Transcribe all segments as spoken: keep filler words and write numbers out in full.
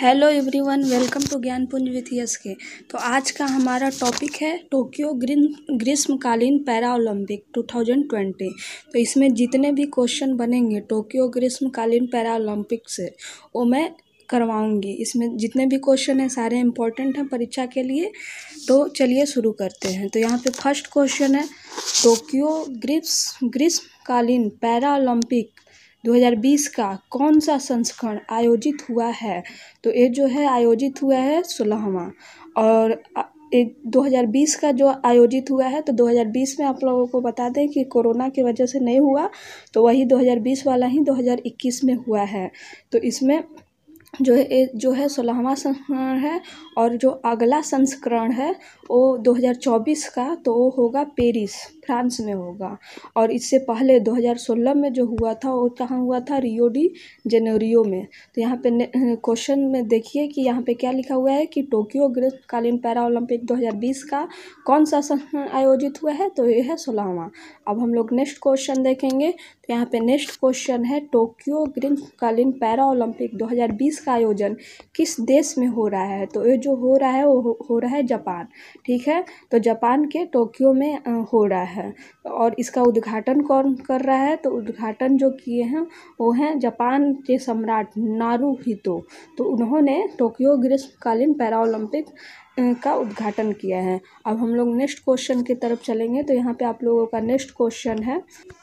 Hello everyone, welcome to Gyanpunj with S K. तो आज का हमारा टॉपिक है टोक्यो ग्रीन ग्रीष्मकालीन पैरा ओलंपिक दो हज़ार बीस। तो इसमें जितने भी क्वेश्चन बनेंगे टोक्यो ग्रीष्मकालीन पैरा ओलंपिक से वो मैं करवाऊंगी। इसमें जितने भी क्वेश्चन हैं सारे इम्पोर्टेंट हैं परीक्षा के लिए। तो चलिए शुरू करते हैं। तो यहाँ पे फर्स्ट क्वेश्चन है, टोक्यो ग्रीष्म ग्रीष्मकालीन पैरा ओलंपिक दो हज़ार बीस का कौन सा संस्करण आयोजित हुआ है? तो ये जो है आयोजित हुआ है सोलहवां। और दो हज़ार बीस का जो आयोजित हुआ है तो दो हज़ार बीस में आप लोगों को बता दें कि कोरोना की वजह से नहीं हुआ, तो वही दो हज़ार बीस वाला ही दो हज़ार इक्कीस में हुआ है। तो इसमें जो है जो है सोलहवां संस्करण है। और जो अगला संस्करण है वो दो हज़ार चौबीस का, तो वो होगा पेरिस फ्रांस में होगा। और इससे पहले दो हज़ार सोलह में जो हुआ था वो कहाँ हुआ था? रियो डी जेनेरियो में। तो यहाँ पे क्वेश्चन में देखिए कि यहाँ पे क्या लिखा हुआ है कि टोक्यो ग्रीष्मकालीन पैरा ओलंपिक दो हज़ार बीस का कौन सा संस्करण आयोजित हुआ है? तो ये है सोलहवां। अब हम लोग नेक्स्ट क्वेश्चन देखेंगे। तो यहाँ पे नेक्स्ट क्वेश्चन है, टोक्यो ग्रीष्मकालीन पैरा ओलंपिक दो हज़ार बीस का आयोजन किस देश में हो रहा है? तो ये जो हो रहा है वो हो, हो रहा है जापान। ठीक है, तो जापान के टोक्यो में हो रहा है। और इसका उद्घाटन कौन कर रहा है? तो उद्घाटन जो किए हैं वो हैं जापान के सम्राट नारुहितो। तो उन्होंने टोक्यो ग्रीष्मकालीन पैरा ओलंपिक का उद्घाटन किया है। अब हम लोग नेक्स्ट क्वेश्चन की तरफ चलेंगे। तो यहाँ पे आप लोगों का नेक्स्ट क्वेश्चन है,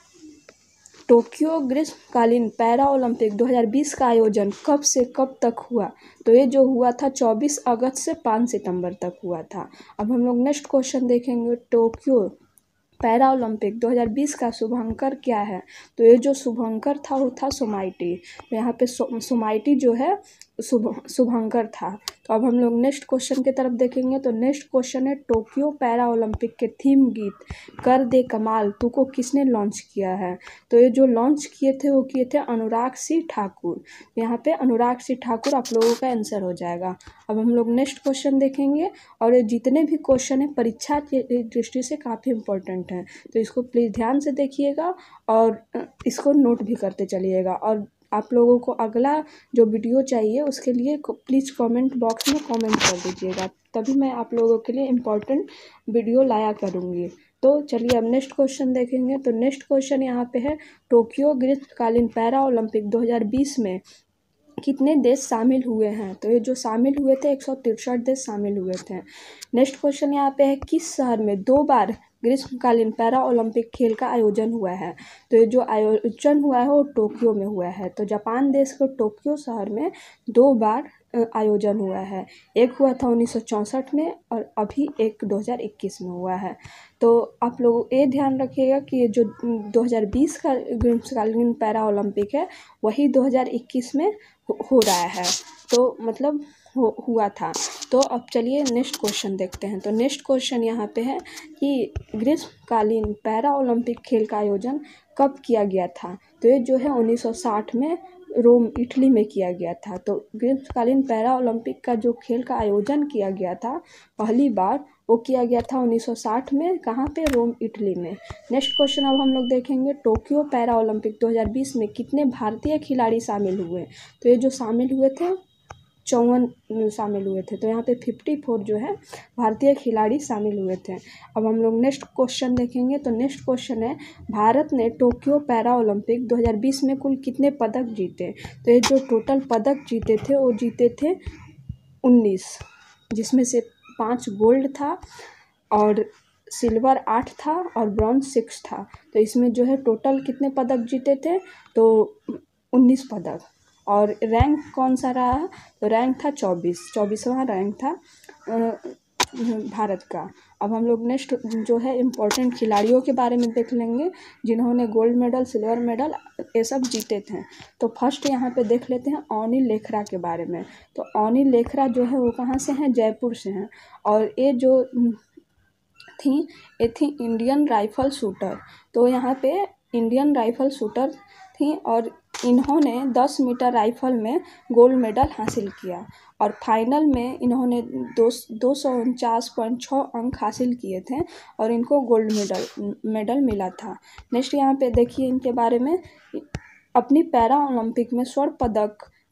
टोक्यो ग्रीष्मकालीन पैरा ओलंपिक दो हज़ार बीस का आयोजन कब से कब तक हुआ? तो ये जो हुआ था चौबीस अगस्त से पाँच सितंबर तक हुआ था। अब हम लोग नेक्स्ट क्वेश्चन देखेंगे, टोक्यो पैरा ओलंपिक दो हज़ार बीस का शुभंकर क्या है? तो ये जो शुभंकर था वो था सोमाइटी। तो यहाँ पे सोमाइटी जो है शुभ शुभंकर था। तो अब हम लोग नेक्स्ट क्वेश्चन की तरफ देखेंगे। तो नेक्स्ट क्वेश्चन है, टोक्यो पैरा ओलंपिक के थीम गीत कर दे कमाल तू को किसने लॉन्च किया है? तो ये जो लॉन्च किए थे वो किए थे अनुराग सिंह ठाकुर। यहाँ पे अनुराग सिंह ठाकुर आप लोगों का आंसर हो जाएगा। अब हम लोग नेक्स्ट क्वेश्चन देखेंगे। और ये जितने भी क्वेश्चन हैं परीक्षा की दृष्टि से काफ़ी इंपॉर्टेंट हैं, तो इसको प्लीज़ ध्यान से देखिएगा और इसको नोट भी करते चलिएगा। और आप लोगों को अगला जो वीडियो चाहिए उसके लिए प्लीज़ कमेंट बॉक्स में कमेंट कर दीजिएगा, तभी मैं आप लोगों के लिए इम्पोर्टेंट वीडियो लाया करूँगी। तो चलिए अब नेक्स्ट क्वेश्चन देखेंगे। तो नेक्स्ट क्वेश्चन यहाँ पे है, टोक्यो ग्रीष्मकालीन पैरा ओलंपिक दो हज़ार बीस में कितने देश शामिल हुए हैं? तो ये जो शामिल हुए थे एक सौ तिरसठ देश शामिल हुए थे। नेक्स्ट क्वेश्चन यहाँ पे है, किस शहर में दो बार ग्रीष्मकालीन पैरा ओलंपिक खेल का आयोजन हुआ है? तो ये जो आयोजन हुआ है वो टोक्यो में हुआ है। तो जापान देश के टोक्यो शहर में दो बार आयोजन हुआ है। एक हुआ था उन्नीस सौ चौंसठ में और अभी एक दो हज़ार इक्कीस में हुआ है। तो आप लोग ये ध्यान रखिएगा कि ये जो दो हज़ार बीस का ग्रीष्मकालीन पैरा ओलंपिक है वही दो हज़ार इक्कीस में हो रहा है। तो मतलब हो हुआ था। तो अब चलिए नेक्स्ट क्वेश्चन देखते हैं। तो नेक्स्ट क्वेश्चन यहाँ पे है कि ग्रीष्मकालीन पैरा ओलंपिक खेल का आयोजन कब किया गया था? तो ये जो है उन्नीस सौ साठ में रोम इटली में किया गया था। तो ग्रीष्मकालीन पैरा ओलंपिक का जो खेल का आयोजन किया गया था पहली बार वो किया गया था उन्नीस सौ साठ में। कहाँ पे? रोम इटली में। नेक्स्ट क्वेश्चन अब हम लोग देखेंगे, टोक्यो पैरा ओलंपिक दो हज़ार बीस में कितने भारतीय खिलाड़ी शामिल हुए? तो ये जो शामिल हुए थे चौवन शामिल हुए थे। तो यहाँ पे चौवन जो है भारतीय खिलाड़ी शामिल हुए थे। अब हम लोग नेक्स्ट क्वेश्चन देखेंगे। तो नेक्स्ट क्वेश्चन है, भारत ने टोक्यो पैरा ओलंपिक दो हज़ार बीस में कुल कितने पदक जीते? तो ये जो टोटल पदक जीते थे वो जीते थे उन्नीस, जिसमें से पाँच गोल्ड था और सिल्वर आठ था और ब्रॉन्ज सिक्स था। तो इसमें जो है टोटल कितने पदक जीते थे? तो उन्नीस पदक। और रैंक कौन सा रहा? तो रैंक था चौबीस, चौबीसवां रैंक था भारत का। अब हम लोग नेक्स्ट जो है इम्पोर्टेंट खिलाड़ियों के बारे में देख लेंगे जिन्होंने गोल्ड मेडल, सिल्वर मेडल ये सब जीते थे। तो फर्स्ट यहाँ पे देख लेते हैं अनिल लेखरा के बारे में। तो अनिल लेखरा जो है वो कहाँ से हैं? जयपुर से हैं। और ये जो थी ये थी इंडियन राइफल शूटर। तो यहाँ पे इंडियन राइफल शूटर थी और इन्होंने दस मीटर राइफल में गोल्ड मेडल हासिल किया। और फाइनल में इन्होंने दो दो सौ उनचास पॉइंट छः अंक हासिल किए थे और इनको गोल्ड मेडल मेडल मिला था। नेक्स्ट यहाँ पे देखिए इनके बारे में, अपनी पैरा ओलंपिक में स्वर्ण पदक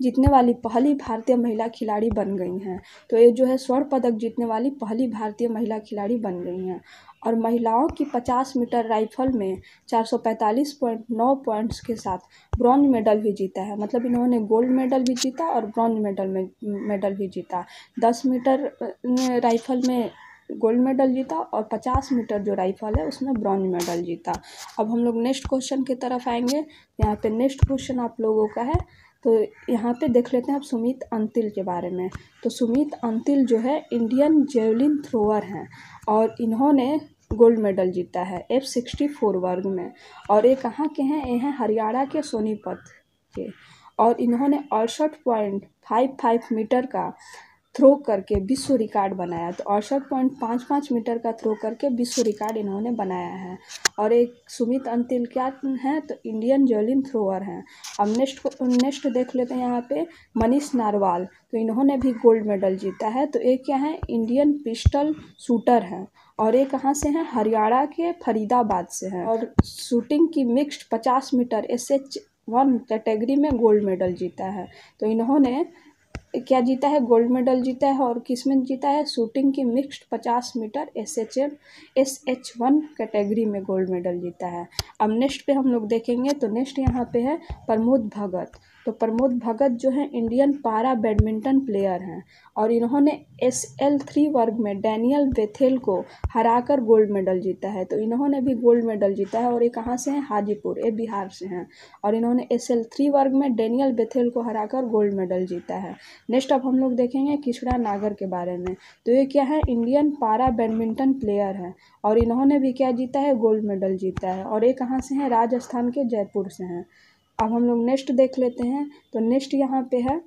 जीतने वाली पहली भारतीय महिला खिलाड़ी बन गई हैं। तो ये जो है स्वर्ण पदक जीतने वाली पहली भारतीय महिला खिलाड़ी बन गई हैं। और महिलाओं की पचास मीटर राइफल में चार सौ पैंतालीस पॉइंट नौ पॉइंट्स के साथ ब्रॉन्ज मेडल भी जीता है। मतलब इन्होंने गोल्ड मेडल भी जीता और ब्रॉन्ज मेडल में मेडल भी जीता। दस मीटर राइफल में गोल्ड मेडल जीता और पचास मीटर जो राइफल है उसमें ब्रॉन्ज मेडल जीता। अब हम लोग नेक्स्ट क्वेश्चन की तरफ आएंगे। यहाँ पे नेक्स्ट क्वेश्चन आप लोगों का है, तो यहाँ पे देख लेते हैं आप सुमित अंतिल के बारे में। तो सुमित अंतिल जो है इंडियन जेवलिन थ्रोअर हैं और इन्होंने गोल्ड मेडल जीता है एफ सिक्सटी फोर वर्ग में। और ये कहाँ के हैं? ये हैं हरियाणा के सोनीपत के। और इन्होंने अड़सठ पॉइंट फाइव फाइव मीटर का थ्रो करके विश्व रिकॉर्ड बनाया। तो अड़सठ पॉइंट पाँच पाँच मीटर का थ्रो करके विश्व रिकॉर्ड इन्होंने बनाया है। और एक सुमित अंतिल क्या हैं? तो इंडियन जेवलिन थ्रोअर हैं। अब नेक्स्ट नेक्स्ट देख लेते हैं यहाँ पे मनीष नारवाल। तो इन्होंने भी गोल्ड मेडल जीता है। तो ये क्या है? इंडियन पिस्टल शूटर हैं और ये कहाँ से हैं? हरियाणा के फरीदाबाद से हैं। और शूटिंग की मिक्स्ड पचास metre S H one category में गोल्ड मेडल जीता है। तो इन्होंने क्या जीता है? गोल्ड मेडल जीता है। और किस में जीता है? शूटिंग की मिक्स्ड पचास metre S H M S H one category में गोल्ड मेडल जीता है। अब नेक्स्ट पे हम लोग देखेंगे। तो नेक्स्ट यहाँ पे है प्रमोद भगत। तो प्रमोद भगत जो है इंडियन पारा बैडमिंटन प्लेयर हैं और इन्होंने एस एल थ्री वर्ग में डैनियल बेथेल को हराकर गोल्ड मेडल जीता है। तो इन्होंने भी गोल्ड मेडल जीता है। और ये कहाँ से हैं? हाजीपुर, ये बिहार से हैं। और इन्होंने एस एल थ्री वर्ग में डैनियल बेथेल को हराकर गोल्ड मेडल जीता है। नेक्स्ट अब हम लोग देखेंगे किशोरा नागर के बारे में। तो ये क्या है? इंडियन पारा बैडमिंटन प्लेयर हैं और इन्होंने भी क्या जीता है? गोल्ड मेडल जीता है। और ये कहाँ से हैं? राजस्थान के जयपुर से हैं। अब हम लोग नेक्स्ट देख लेते हैं। तो नेक्स्ट यहाँ पे है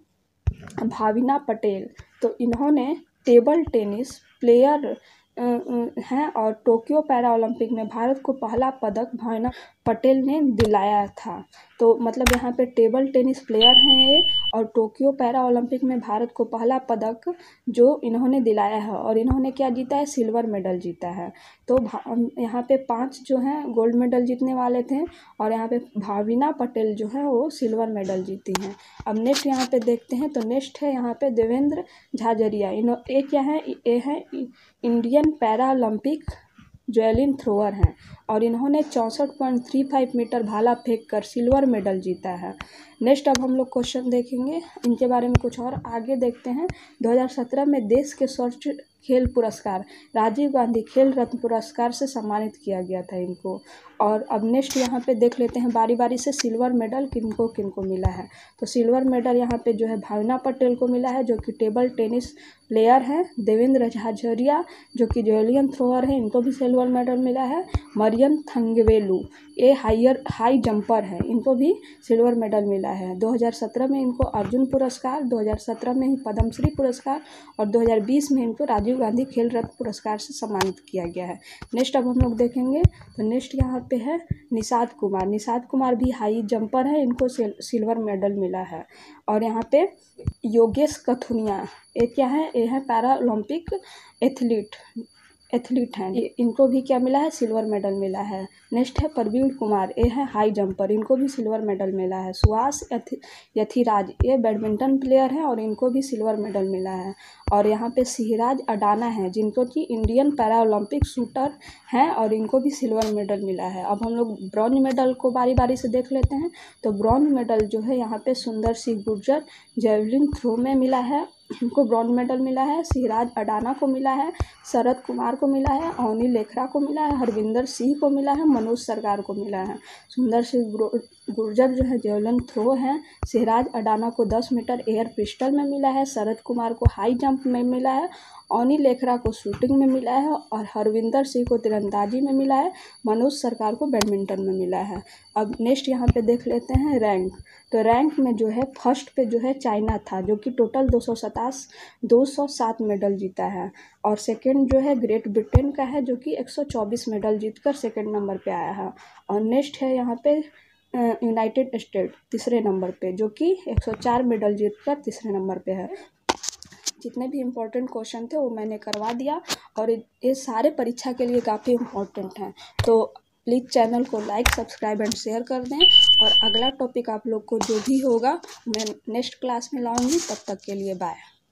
भाविना पटेल। तो इन्होंने टेबल टेनिस प्लेयर हैं और टोक्यो पैरा ओलंपिक में भारत को पहला पदक भाविना पटेल ने दिलाया था। तो मतलब यहाँ पे टेबल टेनिस प्लेयर हैं ये और टोक्यो पैरा ओलंपिक में भारत को पहला पदक जो इन्होंने दिलाया है। और इन्होंने क्या जीता है? सिल्वर मेडल जीता है। तो यहाँ पे पांच जो हैं गोल्ड मेडल जीतने वाले थे और यहाँ पे भाविना पटेल जो है वो सिल्वर मेडल जीती हैं। अब नेक्स्ट यहाँ पे देखते हैं। तो नेक्स्ट है यहाँ पे देवेंद्र झाझरिया। इन्हों ये क्या है? ये है Indian para Olympic javelin thrower हैं और इन्होंने चौंसठ पॉइंट थ्री फाइव मीटर भाला फेंक कर सिल्वर मेडल जीता है। नेक्स्ट अब हम लोग क्वेश्चन देखेंगे इनके बारे में कुछ और आगे देखते हैं। दो हज़ार सत्रह में देश के सर्वोच्च खेल पुरस्कार राजीव गांधी खेल रत्न पुरस्कार से सम्मानित किया गया था इनको। और अब नेक्स्ट यहाँ पे देख लेते हैं बारी बारी से सिल्वर मेडल किनको किनको मिला है। तो सिल्वर मेडल यहाँ पे जो है भाविना पटेल को मिला है जो कि टेबल टेनिस प्लेयर हैं। देवेंद्र झाझरिया जो कि जेवलिन थ्रोअर है, इनको भी सिल्वर मेडल मिला है। मरियम थंगवेलु ये हायर हाई जंपर हैं, इनको भी सिल्वर मेडल मिला है। दो हज़ार सत्रह में इनको अर्जुन पुरस्कार, दो हज़ार सत्रह में ही पद्मश्री पुरस्कार और दो हज़ार बीस में इनको राजीव गांधी खेल रत्न पुरस्कार से सम्मानित किया गया है। नेक्स्ट अब हम लोग देखेंगे। तो नेक्स्ट यहाँ पे है निषाद कुमार। निषाद कुमार भी हाई जंपर है, इनको सिल्वर मेडल मिला है। और यहाँ पे योगेश कथुनिया ये क्या है? ये है पैरा ओलंपिक एथलीट एथलीट हैं, इनको भी क्या मिला है? सिल्वर मेडल मिला है। नेक्स्ट है प्रवीण कुमार, ये है हाई जंपर, इनको भी सिल्वर मेडल मिला है। सुहास यथिराज ये बैडमिंटन प्लेयर हैं और इनको भी सिल्वर मेडल मिला है। और यहाँ पे सिहराज अडाना है जिनको कि इंडियन पैरा ओलंपिक शूटर हैं और इनको भी सिल्वर मेडल मिला है। अब हम लोग ब्रॉन्ज मेडल को बारी बारी से देख लेते हैं। तो ब्रॉन्ज मेडल जो है यहाँ पे सुंदर सिंह गुर्जर जेवलिन थ्रो में मिला है, इनको ब्रॉन्ज मेडल मिला है। सिहराज अडाना को मिला है, शरद कुमार को मिला है, अवनी लेखरा को मिला है, हरविंदर सिंह को मिला है, मनोज सरकार को मिला है। सुंदर सिंह गुर्जर जो है जेवलिन थ्रो हैं। सिहराज अडाना को दस मीटर एयर पिस्टल में मिला है, शरद कुमार को हाई जंप में मिला है, अवनी लेखरा को शूटिंग में मिला है और हरविंदर सिंह को तीरंदाजी में मिला है, मनोज सरकार को बैडमिंटन में मिला है। अब नेक्स्ट यहाँ पे देख लेते हैं रैंक। तो रैंक में जो है फर्स्ट पे जो है चाइना था जो कि टोटल दो सौ सतास दो सौ सात मेडल जीता है। और सेकंड जो है ग्रेट ब्रिटेन का है जो कि एक सौ चौबीस मेडल जीतकर सेकंड नंबर पे आया है। और नेक्स्ट है यहाँ पे यूनाइटेड स्टेट तीसरे नंबर पे जो कि एक सौ चार मेडल जीतकर तीसरे नंबर पे है। जितने भी इम्पोर्टेंट क्वेश्चन थे वो मैंने करवा दिया और ये सारे परीक्षा के लिए काफ़ी इम्पोर्टेंट हैं। तो प्लीज़ चैनल को लाइक सब्सक्राइब एंड शेयर कर दें। और अगला टॉपिक आप लोग को जो भी होगा मैं नेक्स्ट क्लास में लाऊंगी। तब तक के लिए बाय।